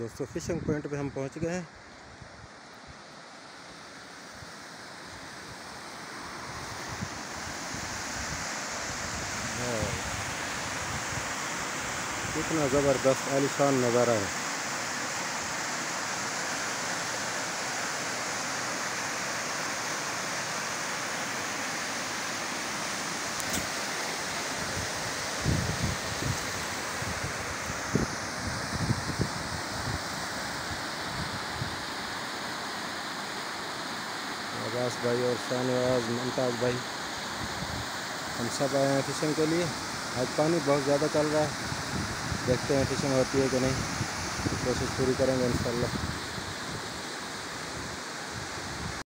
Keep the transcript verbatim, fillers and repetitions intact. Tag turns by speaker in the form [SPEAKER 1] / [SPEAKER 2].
[SPEAKER 1] दोस्तों fishing point पे हम पहुंच गए हैं। कितना ज़बरदस्त आलीशान नज़ारा है। अब्बास भाई और शाहनवाज मुमताज़ भाई हम सब आए हैं फिशिंग के लिए। आज पानी बहुत ज़्यादा चल रहा है, देखते हैं फिशिंग होती है कि नहीं, कोशिश पूरी करेंगे इंशाल्लाह।